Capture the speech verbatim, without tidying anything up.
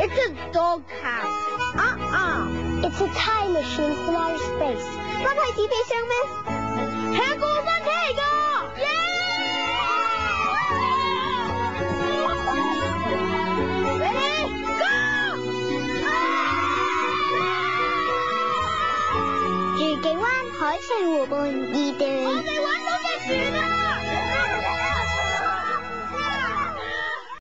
It's a dog house. Uh-uh. It's a time machine from outer space. 真係紙皮箱咩？係一個新車嚟㗎！耶！ 愉景灣海翠湖畔二段。 我哋揾到隻船啦！